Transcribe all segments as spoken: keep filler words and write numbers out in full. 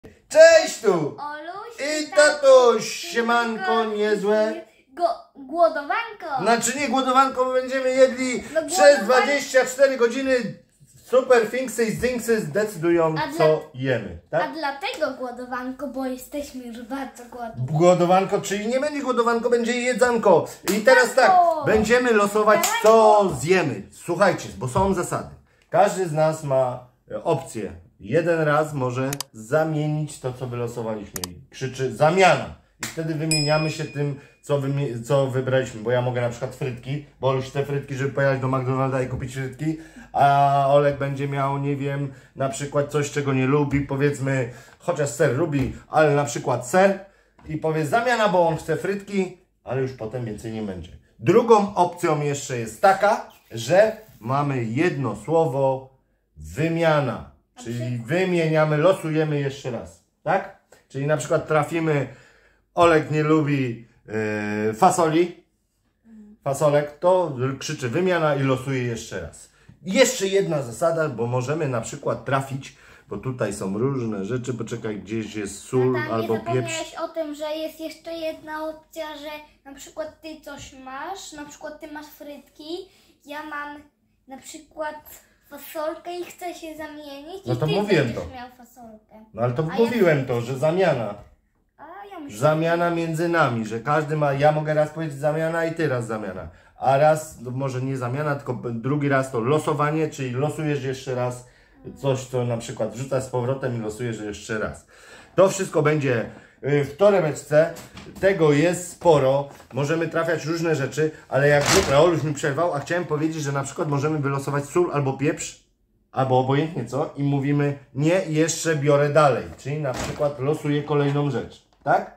Cześć tu! Oluś I tatuś, siemanko niezłe. Go, głodowanko. Znaczy nie głodowanko, bo będziemy jedli No, przez głodowan- dwadzieścia cztery godziny. Super Finksy i Zinksy zdecydują, A dla- co jemy, A tak? dlatego głodowanko, bo jesteśmy już bardzo głodni. Głodowanko, czyli nie będzie głodowanko, będzie jedzanko. I teraz tak, Jedzanko! będziemy losować, co zjemy. Słuchajcie, bo są zasady. Każdy z nas ma e, opcję. Jeden raz może zamienić to, co wylosowaliśmy. I krzyczy zamiana. I wtedy wymieniamy się tym, co, wymie- co wybraliśmy. Bo ja mogę na przykład frytki, bo Oluś chce frytki, żeby pojechać do McDonalda i kupić frytki. A Olek będzie miał, nie wiem, na przykład coś, czego nie lubi. Powiedzmy, chociaż ser lubi, ale na przykład ser. I powie zamiana, bo on chce frytki, ale już potem więcej nie będzie. Drugą opcją jeszcze jest taka, że mamy jedno słowo wymiana. Czyli wymieniamy, losujemy jeszcze raz. Tak? Czyli na przykład trafimy, Olek nie lubi yy, fasoli, fasolek, to krzyczy wymiana i losuje jeszcze raz. Jeszcze jedna zasada, bo możemy na przykład trafić, bo tutaj są różne rzeczy, poczekaj, gdzieś jest sól Tam nie albo zapomniałeś pieprz. o tym, że jest jeszcze jedna opcja, że na przykład ty coś masz, na przykład ty masz frytki, ja mam na przykład fasolkę i chcę się zamienić No i to ty mówiłem będziesz to. miał fasolkę. No ale to A mówiłem ja- to, że zamiana. A ja myślę, Zamiana między nami, że każdy ma, ja mogę raz powiedzieć zamiana i ty raz zamiana. A raz, no może nie zamiana, tylko drugi raz to losowanie, czyli losujesz jeszcze raz coś, co na przykład wrzucasz z powrotem i losujesz jeszcze raz. To wszystko będzie y, w torebeczce, tego jest sporo, możemy trafiać różne rzeczy, ale jak zwykle Oluś mi przerwał, a chciałem powiedzieć, że na przykład możemy wylosować sól albo pieprz, albo obojętnie co i mówimy nie, jeszcze biorę dalej, czyli na przykład losuję kolejną rzecz, tak?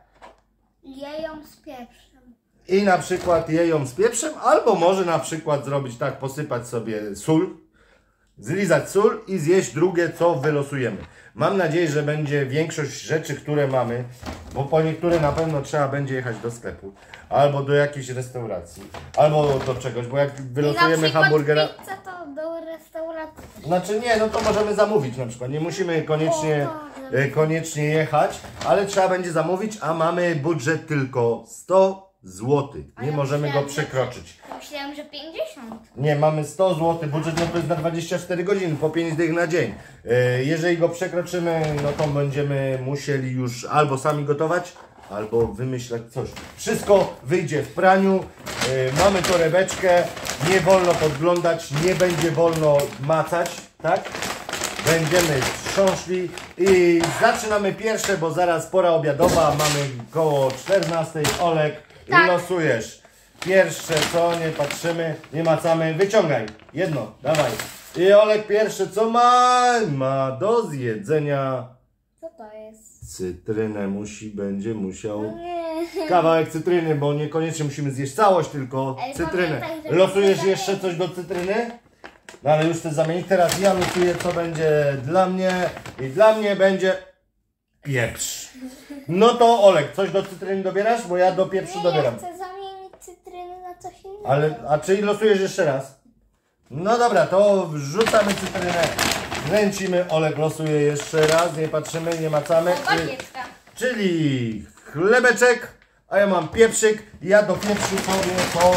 ja ją z pieprzem. I na przykład je ją z pieprzem, albo może na przykład zrobić tak, posypać sobie sól, zlizać sól i zjeść drugie, co wylosujemy. Mam nadzieję, że będzie większość rzeczy, które mamy, bo po niektóre na pewno trzeba będzie jechać do sklepu, albo do jakiejś restauracji, albo do czegoś, bo jak wylosujemy I na przykład hamburgera... pizza to do restauracji. Znaczy nie, no to możemy zamówić na przykład, nie musimy koniecznie, O, tak. e, koniecznie jechać, ale trzeba będzie zamówić, a mamy budżet tylko sto złotych, nie ja możemy go myślałam, że- przekroczyć. Ja myślałam, że pięćdziesiąt. Nie, mamy sto złotych, budżet no to jest na dwadzieścia cztery godziny, po pięć dych na dzień. E, jeżeli go przekroczymy, no to będziemy musieli już albo sami gotować, albo wymyślać coś. Wszystko wyjdzie w praniu, e, mamy torebeczkę, nie wolno podglądać, nie będzie wolno macać, tak? Będziemy trząśli i zaczynamy pierwsze, bo zaraz pora obiadowa, mamy koło czternastej. Olek, Tak. losujesz. Pierwsze co, nie patrzymy, nie macamy, wyciągaj. Jedno, dawaj. I Olek pierwsze co ma? Ma do zjedzenia Co to jest? cytrynę, musi, będzie musiał. Nie. Kawałek cytryny, bo niekoniecznie musimy zjeść całość, tylko Ale cytrynę. pamiętaj, że Losujesz musimy jeszcze coś do cytryny? No ale już chcę zamienić. Teraz ja losuję, co będzie dla mnie. I dla mnie będzie pieprz. No to Olek, coś do cytryny dobierasz? Bo ja do pieprzu Nie, ja dobieram. chcę zamienić cytrynę na coś innego. Ale, a czyli losujesz jeszcze raz? No dobra, to wrzucamy cytrynę. Kręcimy, Olek losuje jeszcze raz, nie patrzymy, nie macamy. O, bagietka. Czyli chlebeczek, a ja mam pieprzyk. Ja do pieprzu sobie coś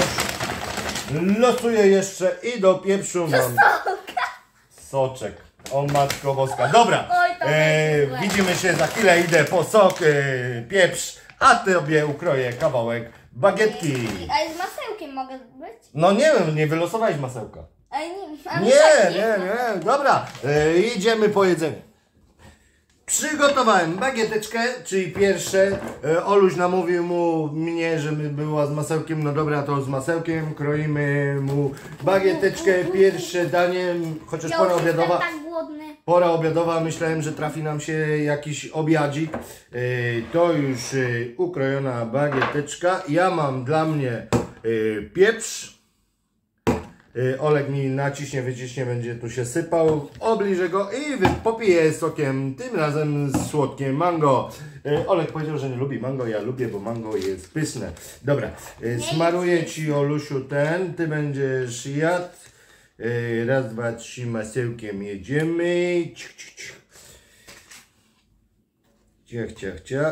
losuję jeszcze i do pieprzu mam soczek. O matko boska. Dobra, Oj, to e, będzie złe. widzimy się za chwilę, idę po sok, e, pieprz, a tobie ukroję kawałek bagietki. Ale z masełkiem mogę być? No nie wiem, nie wylosowałeś masełka. Ale nie, a Nie, tak nie, jest. nie, dobra, e, idziemy po jedzenie. Przygotowałem bagieteczkę, czyli pierwsze. E, Oluś namówił mu mnie, żeby była z masełkiem. No dobra, to z masełkiem. Kroimy mu bagieteczkę, pierwsze danie, chociaż Ja pora już jestem obiadowa. tak głodny. Pora obiadowa, myślałem, że trafi nam się jakiś obiadzik. E, to już e, ukrojona bagieteczka. Ja mam dla mnie e, pieprz. E, Olek mi naciśnie, wyciśnie, będzie tu się sypał. Obliżę go i wy- popiję sokiem, tym razem z słodkiem mango. E, Olek powiedział, że nie lubi mango, ja lubię, bo mango jest pyszne. Dobra, e, smaruję ci, Olusiu, ten, ty będziesz jadł. E, raz, dwa, trzy, masełkiem jedziemy. Ciu, ciu, ciu. Ciech, ciech, ciech.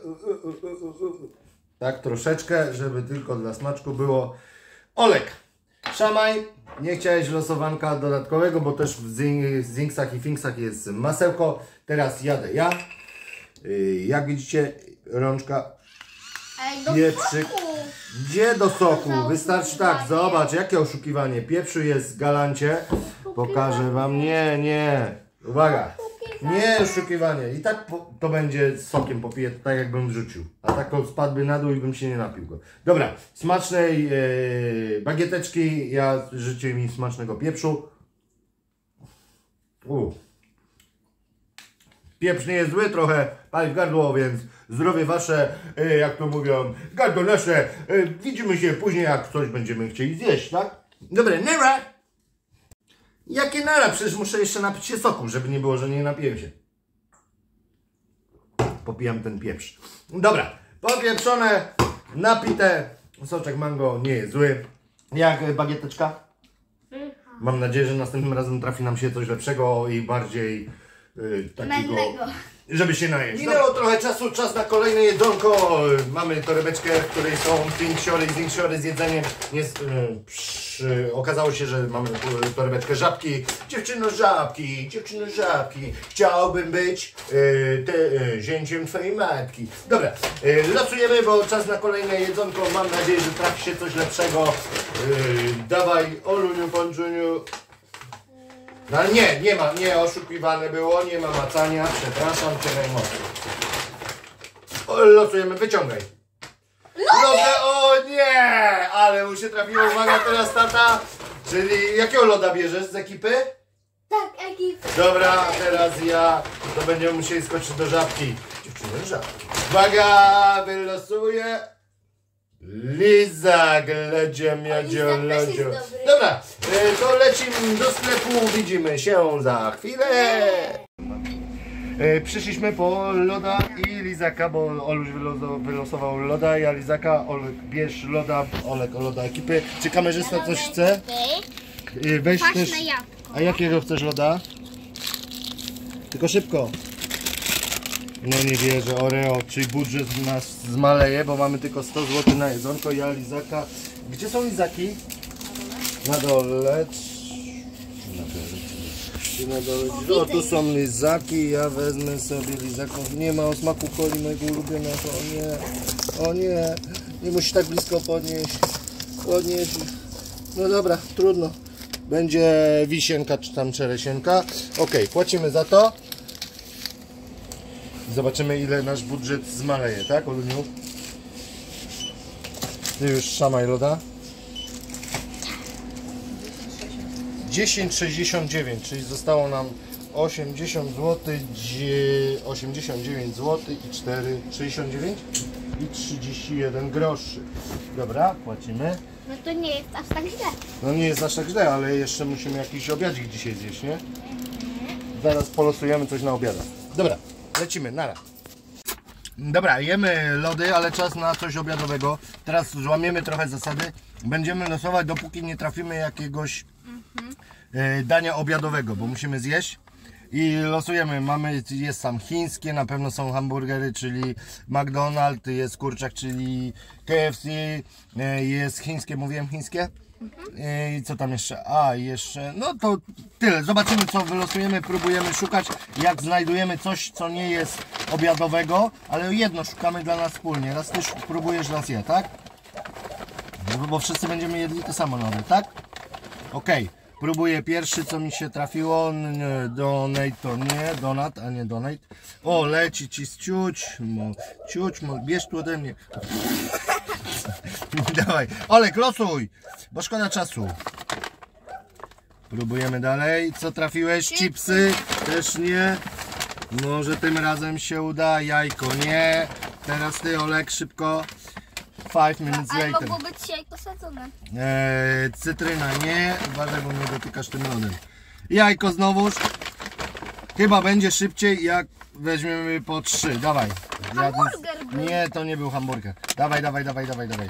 Tak troszeczkę, żeby tylko dla smaczku było. Olek, Szamaj, nie chciałeś losowanka dodatkowego, bo też w Zinksach i Finksach jest masełko. Teraz jadę ja. Jak widzicie, rączka, pieprzyk. Gdzie do soku? Wystarczy tak, zobacz, jakie oszukiwanie. Pieprzu jest w galancie. Pokażę wam. Nie, nie. Uwaga. Nie oszukiwanie. I tak po, to będzie z sokiem popiję, tak jakbym wrzucił. A tak to spadłby na dół i bym się nie napił go. Dobra, smacznej yy, bagieteczki. Ja życzę mi smacznego pieprzu. U. Pieprz nie jest zły, trochę pali w gardło, więc zdrowie wasze, yy, jak to mówią, gardło nasze. Yy, widzimy się później, jak coś będziemy chcieli zjeść, tak? Dobra, nara! Jakie nara? Przecież muszę jeszcze napić się soku, żeby nie było, że nie napiję się. Popijam ten pieprz. Dobra, popieprzone, napite. Soczek mango nie jest zły. Jak bagieteczka? Mam nadzieję, że następnym razem trafi nam się coś lepszego i bardziej yy, takiego... Mennego. Żeby się najeść. Minęło trochę czasu, czas na kolejne jedzonko. Mamy torebeczkę, w której są finksiory i zinksiory z jedzeniem. Jest, yy, przy, okazało się, że mamy torebeczkę żabki. Dziewczyno żabki, dziewczyno żabki. Chciałbym być yy, te, yy, zięciem twojej matki. Dobra, yy, losujemy, bo czas na kolejne jedzonko. Mam nadzieję, że trafi się coś lepszego. Yy, dawaj, Oluniu, Pączuniu. No ale nie, nie ma, nie oszukiwane było, nie ma macania, przepraszam cię najmocniej. O, losujemy, wyciągaj. Lodę, o nie, ale mu się trafiło, uwaga teraz tata. Czyli jakiego loda bierzesz z ekipy? Tak, ekipy. Dobra, teraz ja, to będziemy musieli skoczyć do żabki. Dziewczyny, żabki. Uwaga, wylosuję. Lizak, ledzie, miodzio, lodzio. Dobra, to lecimy do sklepu, widzimy się za chwilę. Przyszliśmy po loda i lizaka, bo Oluś wylosował loda, ja lizaka. Olek, bierz loda, Olek loda ekipy. Czy kamerzysta coś chce? Weź też. A jakiego chcesz loda? Tylko szybko. No nie wierzę, Oreo, czyli budżet nas zmaleje, bo mamy tylko sto złotych na jedzonko. Ja lizaka. Gdzie są lizaki? Na dole. Na dole. O, tu są lizaki, ja wezmę sobie lizaków. Nie ma o smaku coli mojego ulubionego. O nie, o nie. Nie musi tak blisko podnieść. Podnieść. No dobra, trudno. Będzie wisienka czy tam czeresienka. Ok, płacimy za to. Zobaczymy, ile nasz budżet zmaleje, tak, Oluniu? Ty już szamaj loda. dziesięć sześćdziesiąt dziewięć, czyli zostało nam osiemdziesiąt złotych, osiemdziesiąt dziewięć złotych i cztery, sześćdziesiąt dziewięć i trzydzieści jeden groszy. Dobra, płacimy. No to nie jest aż tak źle. No nie jest aż tak źle, ale jeszcze musimy jakiś obiadzik dzisiaj zjeść, nie? Zaraz polosujemy coś na obiadek. Dobra. Lecimy, nara. Dobra, jemy lody, ale czas na coś obiadowego. Teraz złamiemy trochę zasady. Będziemy losować, dopóki nie trafimy jakiegoś mhm. e, dania obiadowego, bo musimy zjeść. I losujemy, mamy, jest tam chińskie, na pewno są hamburgery, czyli McDonald's, jest kurczak, czyli K F C, e, jest chińskie, mówiłem chińskie? I co tam jeszcze? A, jeszcze, no to tyle. Zobaczymy, co wylosujemy, próbujemy szukać. Jak znajdujemy coś, co nie jest obiadowego, ale jedno szukamy dla nas wspólnie. Raz ty próbujesz, raz ja, tak? No, bo wszyscy będziemy jedli to samo nawet, tak? Okej, okay. Próbuję pierwszy, co mi się trafiło. Donate to nie, donat, a nie donate. O, leci ci z ciuć, ciuć, bierz tu ode mnie. Dawaj, Olek, losuj, bo szkoda czasu. Próbujemy dalej. Co trafiłeś? Chipsy? Też nie. Może tym razem się uda. Jajko nie. Teraz ty, Olek, szybko. Five minutes later. Ale mogło być jajko sadzone. Eee, cytryna nie. Uważaj, bo mnie dotykasz tym lodem. Jajko znowuż. Chyba będzie szybciej, jak weźmiemy po trzy. Dawaj. Hamburger był. Nie, to nie był hamburger. Dawaj, dawaj, dawaj, dawaj, dawaj.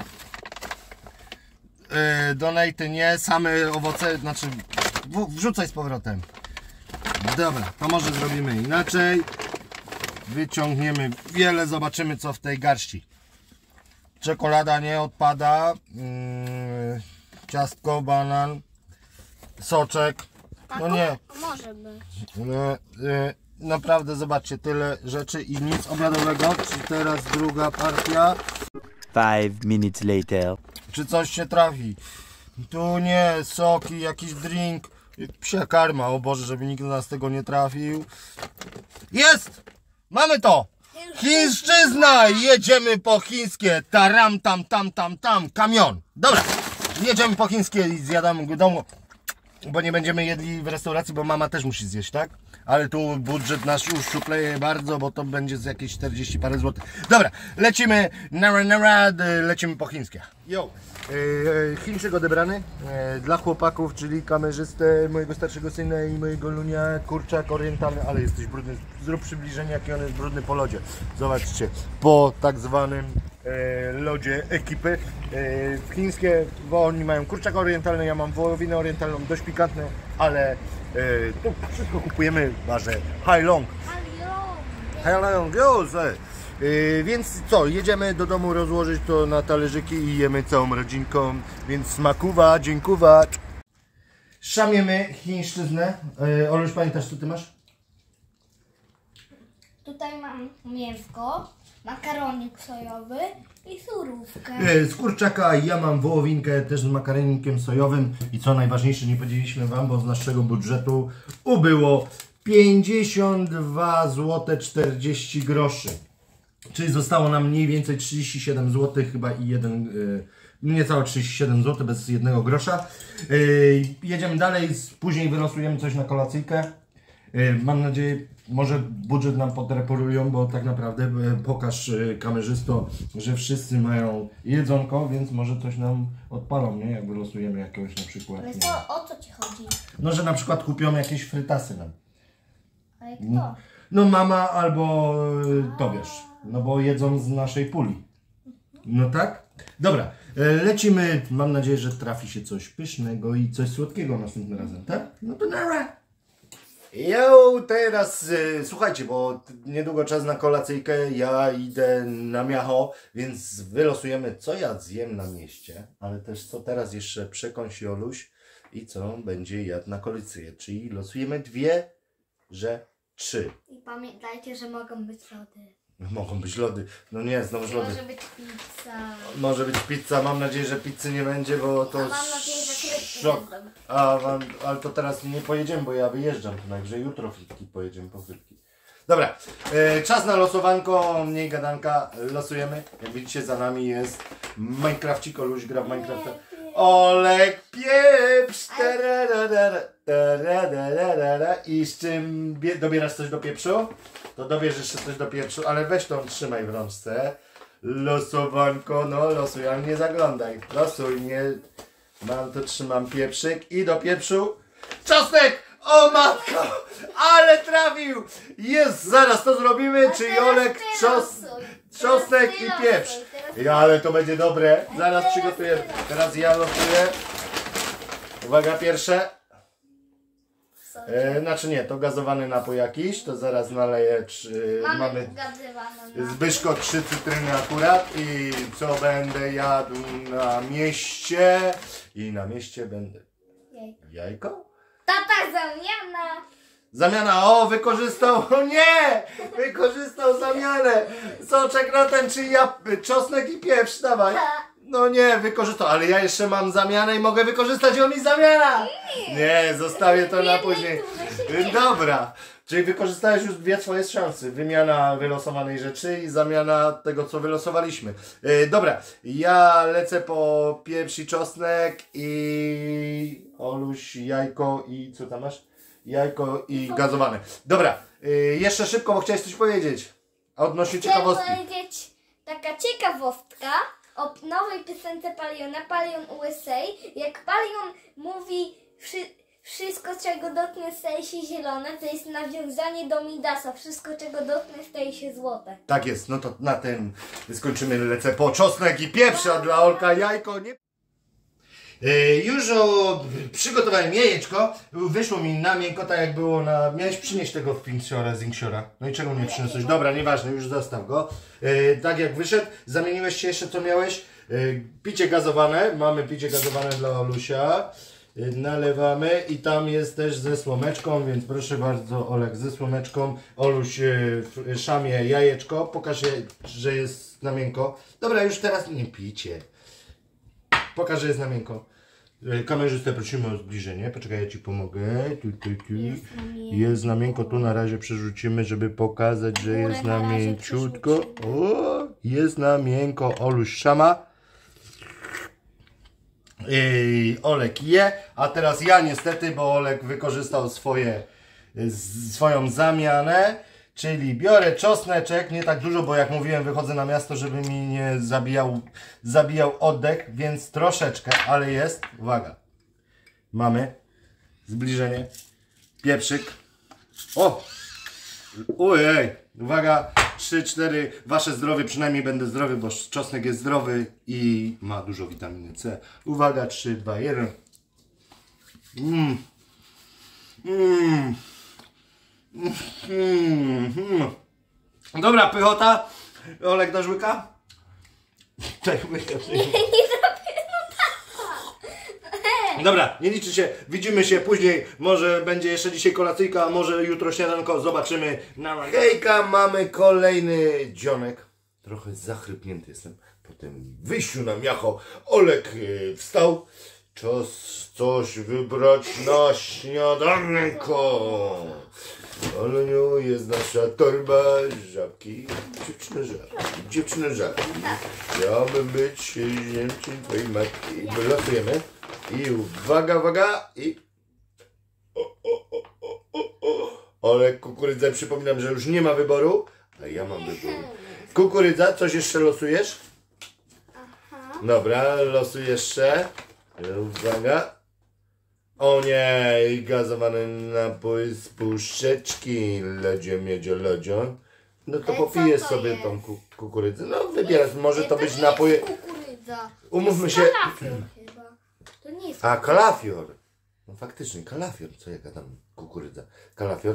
Yy, donaty nie, same owoce, znaczy w, wrzucaj z powrotem. Dobra, to może zrobimy inaczej. wyciągniemy wiele, zobaczymy co w tej garści. Czekolada nie odpada, yy, ciastko, banan, soczek, no nie, Może być. yy, yy, naprawdę zobaczcie, tyle rzeczy i nic obradowego. Czy teraz druga partia? Five minutes later. Czy coś się trafi? Tu nie, soki, jakiś drink, psia karma, o Boże, żeby nikt z nas tego nie trafił. Jest! Mamy to! Chińszczyzna! Jedziemy po chińskie, taram tam tam tam tam, kamion. Dobra, jedziemy po chińskie i zjadamy w domu, bo nie będziemy jedli w restauracji, bo mama też musi zjeść, tak? Ale tu budżet nasz już szupleje bardzo, bo to będzie z jakieś czterdzieści parę złotych. Dobra, lecimy na na lecimy po chińskie. Yo, e, Chińczyk odebrany e, dla chłopaków, czyli kamerzystę, mojego starszego syna i mojego lunia, kurczak orientalny, ale jesteś brudny. Zrób przybliżenie, jaki on jest brudny po lodzie. Zobaczcie, po tak zwanym e, lodzie ekipy e, chińskie, bo oni mają kurczak orientalny, ja mam wołowinę orientalną, dość pikantne, ale e, tu wszystko kupujemy w barze Hai Long. Hai Long, już! Yy, więc co, jedziemy do domu rozłożyć to na talerzyki i jemy całą rodzinką, więc smakuwa, dziękuwa. Szamiemy chińszczyznę. Yy, Oluś, pamiętasz co ty masz? Tutaj mam mięsko, makaronik sojowy i surówkę. Yy, z kurczaka ja mam wołowinkę też z makaronikiem sojowym i co najważniejsze, nie powiedzieliśmy wam, bo z naszego budżetu ubyło pięćdziesiąt dwa złote czterdzieści groszy. Czyli zostało nam mniej więcej trzydzieści siedem złotych chyba i jeden, yy, niecałe trzydzieści siedem złotych bez jednego grosza. Yy, jedziemy dalej, później wylosujemy coś na kolacyjkę. Yy, mam nadzieję, może budżet nam podreperują, bo tak naprawdę yy, pokaż yy, kamerzysto, że wszyscy mają jedzonko, więc może coś nam odpalą, nie? Jak wylosujemy jakiegoś na przykład. Ale Nie. to, o co ci chodzi? No, że na przykład kupią jakieś frytasy nam. Ale kto? No mama albo yy, to wiesz, no bo jedzą z naszej puli. No tak? Dobra, e, lecimy. Mam nadzieję, że trafi się coś pysznego i coś słodkiego następnym razem, tak? No to nara. Jo, teraz e, słuchajcie, bo niedługo czas na kolacyjkę, ja idę na miacho, więc wylosujemy co ja zjem na mieście, ale też co teraz jeszcze przekąsi Oluś i co będzie jadł na kolacyję, czyli losujemy dwie rzeczy. I pamiętajcie, że mogą być lody. Mogą być lody. No nie, znowu lody. Może być pizza. Może być pizza. Mam nadzieję, że pizzy nie będzie, bo to A mam nadzieję, że frytki szok. będą. A wam, ale to teraz nie pojedziemy, bo ja wyjeżdżam. To najwyżej jutro frytki pojedziemy po frytki. Dobra, e, czas na losowanko, mniej gadanka. Losujemy. Jak widzicie, za nami jest Minecrafcik. Oluś gra w Minecrafta. Olek pieprz! Tararara, tararara. I z czym bie- dobierasz coś do pieprzu? To dobierz jeszcze coś do pieprzu, ale weź tą trzymaj w rączce. Losowanko, no losuj, ale nie zaglądaj. Losuj, nie. Mam to, trzymam pieprzyk i do pieprzu czosnek! O matko! Ale trafił! Jest, zaraz to zrobimy, A czyli teraz Olek, ty czos, losuj. czosnek Teraz ty i losuj, pieprz. teraz Ja, ale to będzie dobre. Zaraz teraz przygotuję. ty losuj. Teraz ja losuję. Uwaga, pierwsze. E, znaczy nie, to gazowany napój jakiś, to zaraz naleję. Czy, Mamy, mamy ugadywaną na... Zbyszko trzy cytryny akurat i co będę jadł na mieście i na mieście będę Jajko. jajko? Tata zamiana! Zamiana, o wykorzystał, o nie, wykorzystał zamianę, soczek na ten czy ja, czosnek i pieprz, dawaj. No nie, wykorzystał, ale ja jeszcze mam zamianę i mogę wykorzystać ją i zamiana. Nie, zostawię to na później. Dobra, czyli wykorzystałeś już dwie swoje szanse. Wymiana wylosowanej rzeczy i zamiana tego, co wylosowaliśmy. Yy, dobra, ja lecę po pieprz i czosnek i Oluś, jajko i co tam masz? Jajko i gazowane. Dobra, yy, jeszcze szybko, bo chciałeś coś powiedzieć. Odnośnie ciekawostki. Chcę powiedzieć taka ciekawostka o nowej piosence Paliona, Palion U S A. Jak Palion mówi wszy, wszystko czego dotknę staje się zielone, to jest nawiązanie do Midasa. Wszystko czego dotknę staje się złote. Tak jest, no to na tym skończymy, lecę po czosnek i pieprz, a dla Olka jajko nie... Yy, już o, przygotowałem jajeczko, wyszło mi na miękko, tak jak było na... Miałeś przynieść tego Finksiora, Zinksiora. No i czego nie przyniosłeś? Dobra, nieważne, już zostaw go. Yy, tak jak wyszedł, zamieniłeś się jeszcze, co miałeś? Yy, picie gazowane, mamy picie gazowane dla Olusia. Yy, nalewamy i tam jest też ze słomeczką, więc proszę bardzo, Olek, ze słomeczką. Oluś yy, szamie jajeczko, pokaż je, że jest na miękko. Dobra, już teraz nie pijcie. Pokaż, że jest na miękko. Kamerzystę prosimy o zbliżenie. Poczekaj, ja Ci pomogę. Tu, tu, tu. Jest na miękko. Jest na miękko. Tu na razie przerzucimy, żeby pokazać, że Górę jest na na razie mięciutko. przerzucimy. O, jest na miękko. Oluś szama. I Olek je. A teraz ja niestety, bo Olek wykorzystał swoje, z- swoją zamianę. Czyli biorę czosneczek, nie tak dużo, bo jak mówiłem, wychodzę na miasto, żeby mi nie zabijał, zabijał oddech, więc troszeczkę, ale jest. Uwaga. Mamy zbliżenie. Pieprzyk. O! Ojej! Uwaga. trzy, cztery. Wasze zdrowie, przynajmniej będę zdrowy, bo czosnek jest zdrowy i ma dużo witaminy C. Uwaga. trzy, dwa, jeden. Mmm. Mmm. Mm, mm. Dobra, pychota. Olek, dasz łyka? Daj łyka. Dobra, nie liczy się. Widzimy się później. Może będzie jeszcze dzisiaj kolacyjka, a może jutro śniadanko. Zobaczymy. Na hejka, mamy kolejny dzionek. Trochę zachrypnięty jestem po tym wyjściu na miacho. Olek yy, wstał. Czas coś wybrać na śniadanko. Oleniu, jest nasza torba, żabki, dziewczyny żabki, dziewczyny żabki. Chciałbym być ziemciem twojej matki. Wylosujemy. I uwaga, uwaga. I... O, o, o, o, o, o. Olek, kukurydza, przypominam, że już nie ma wyboru. A ja mam wybór. Kukurydza, coś jeszcze losujesz? Dobra, losuj jeszcze. Uwaga. O nie, gazowany napój z puszeczki. Lodzio, miodzio, lodzio. No to Ale popijesz co to sobie jest? tą ku kukurydzę. No wybierasz, może to nie być jest napój... kukurydza. Umówmy To się... jest kalafior chyba. To nie jest A, kalafior. No faktycznie, kalafior. Co ja gadam? Kukurydza. Kalafior.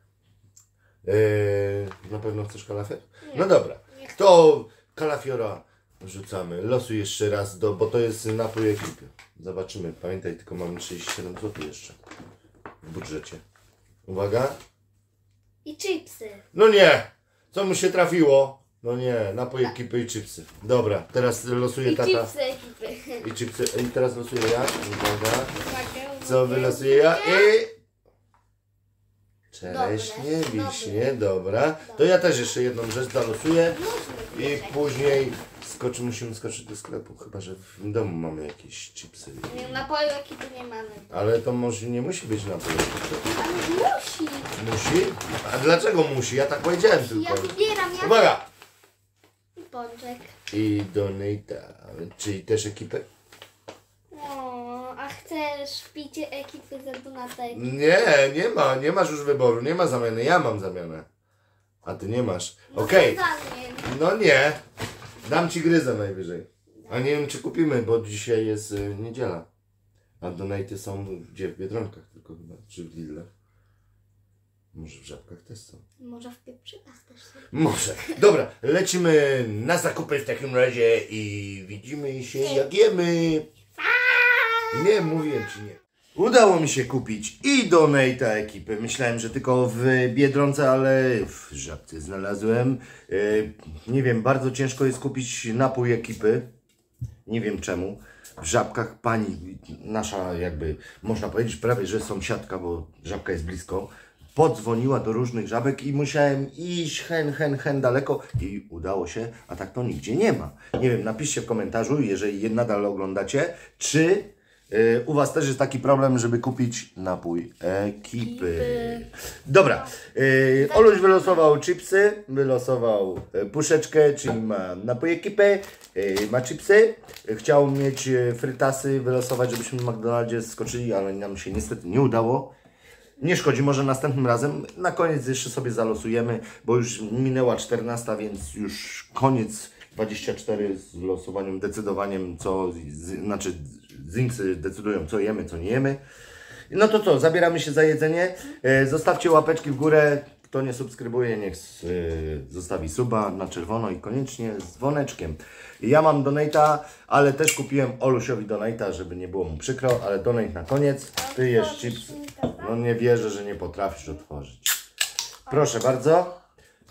Yy, na pewno chcesz kalafior? No dobra. To kalafiora rzucamy. Losuj jeszcze raz, do, bo to jest napój ekipy. Zobaczymy. Pamiętaj, tylko mamy trzydzieści siedem złotych jeszcze w budżecie. Uwaga. I chipsy. No nie! Co mu się trafiło? No nie, napój ekipy i chipsy. Dobra, teraz losuje I tata. chipsy ekipy. I chipsy. I teraz losuję ja. Uwaga. Uwaga, Co uwaga. wylosuję ja? I... Dobre, Czereśnie, dobre. wiśnie, dobra. To ja też jeszcze jedną rzecz zalosuję. I później skoczy, musimy skoczyć do sklepu. Chyba, że w domu mamy jakieś chipsy. Nie, napoju ekipy nie mamy. Ale to może nie musi być napój ekipy. Ale musi. Musi? A dlaczego musi? Ja tak powiedziałem Ja tylko. wybieram, ja Uwaga! i pączek. I donata. Czyli też ekipy? O, a chcesz picie ekipy za donatek? Nie, nie ma. Nie masz już wyboru. Nie ma zamiany. Ja mam zamianę. A ty nie masz. Okej. No nie. Dam ci gryzę najwyżej. A nie wiem, czy kupimy, bo dzisiaj jest y, niedziela. A donaty są gdzie? W Biedronkach tylko chyba. Czy w Lidlach. Może w Żabkach też są. Może w pieprzykach też są. Może. Dobra, lecimy na zakupy w takim razie i widzimy się jak jemy. Nie, mówiłem ci nie. Udało mi się kupić i donata ekipy. Myślałem, że tylko w Biedronce, ale w Żabce znalazłem. Yy, nie wiem, bardzo ciężko jest kupić napój ekipy. Nie wiem czemu. W Żabkach pani, nasza jakby, można powiedzieć prawie, że sąsiadka, bo Żabka jest blisko, podzwoniła do różnych żabek i musiałem iść hen, hen, hen daleko i udało się, a tak to nigdzie nie ma. Nie wiem, napiszcie w komentarzu, jeżeli je nadal oglądacie, czy y, u Was też jest taki problem, żeby kupić napój ekipy. Dobra, y, Oluś wylosował chipsy, wylosował y, puszeczkę, czyli ma napój ekipy, y, ma chipsy. Chciał mieć y, frytasy, wylosować, żebyśmy w McDonaldzie skoczyli, ale nam się niestety nie udało. Nie szkodzi, może następnym razem. Na koniec jeszcze sobie zalosujemy, bo już minęła czternasta, więc już koniec dwadzieścia cztery z losowaniem, decydowaniem, co, z, znaczy Zinksy decydują, co jemy, co nie jemy. No to co, zabieramy się za jedzenie. E, zostawcie łapeczki w górę. Kto nie subskrybuje, niech y, zostawi suba na czerwono i koniecznie z dzwoneczkiem. Ja mam donate'a, ale też kupiłem Olusiowi donate'a, żeby nie było mu przykro, ale donate na koniec. Ty jesz chips. No nie wierzę, że nie potrafisz otworzyć. Proszę bardzo.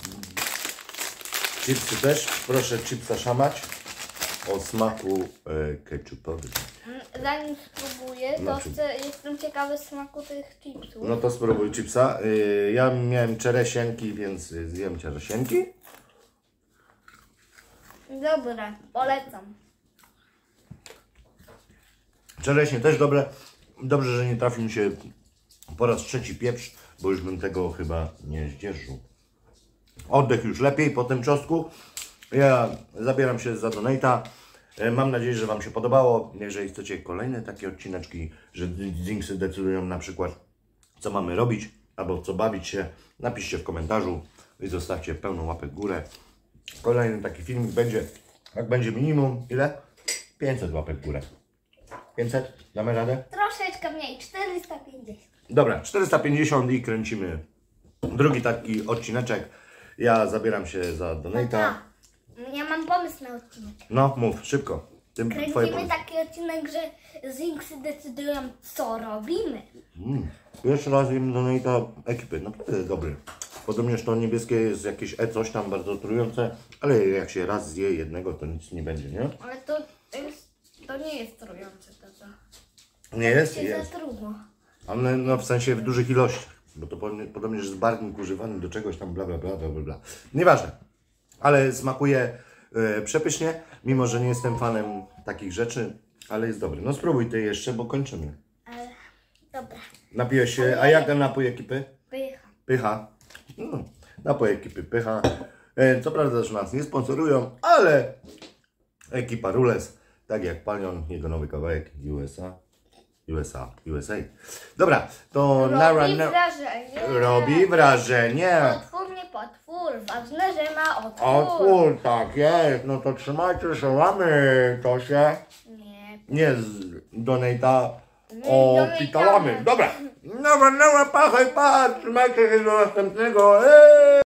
Chipsy też. Proszę chipsa szamać o smaku y, ketchupowym. Zanim spróbuję, to Znaczy- chcę, jestem ciekawy smaku tych chipsów. No to spróbuj chipsa. Y, ja miałem czeresienki, więc y, zjem czeresienki. Dobre, polecam. Czereśnie też dobre. Dobrze, że nie trafił mi się po raz trzeci pieprz, bo już bym tego chyba nie zdzierżył. Oddech już lepiej po tym czosnku. Ja zabieram się za donate'a. E, Mam nadzieję, że Wam się podobało. Jeżeli chcecie kolejne takie odcineczki, że Zinksy decydują na przykład, co mamy robić, albo co bawić się, napiszcie w komentarzu i zostawcie pełną łapę w górę. Kolejny taki filmik będzie, jak będzie minimum, ile? pięćset łapek w górę. pięćset? Damy radę? Troszeczkę mniej, czterysta pięćdziesiąt. Dobra, czterysta pięćdziesiąt i kręcimy drugi taki odcineczek. Ja zabieram się za donate'a. Tata, ja mam pomysł na odcinek. No, mów, szybko. Tym twoje Kręcimy pomysły. taki odcinek, że Zinksy decydują, co robimy. Mm. Pierwszy raz jem donate'a ekipy, naprawdę dobry. Podobnież to niebieskie jest jakieś e coś tam bardzo trujące, ale jak się raz zje jednego, to nic nie będzie, nie? Ale to jest, to nie jest trujące, tata. Nie jest? Się Jest. zatruło. Ale no w sensie w dużych ilościach, bo to podobnież jest barwnik używany do czegoś tam bla bla bla bla bla bla. Nieważne, ale smakuje e, przepysznie, mimo że nie jestem fanem takich rzeczy, ale jest dobry. No spróbuj ty jeszcze, bo kończymy. Ale, dobra, Napiłeś się, a jak napój ekipy? pycha. Pycha. No, napój ekipy Pycha. E, co prawda, że nas nie sponsorują, ale ekipa Rules, tak jak Palion, jego nowy kawałek U S A. U S A, U S A. Dobra, to nara, Robi na, wrażenie. robi wrażenie. Potwór, nie potwór. Ważne, że ma otwór. Otwór, tak jest. No to trzymajcie się łamy, to się Nie. nie z donate'a My o donate'amy. pitalamy. Dobra, nowa, nowa, pachaj, patrz, trzymajcie się do następnego. Eee!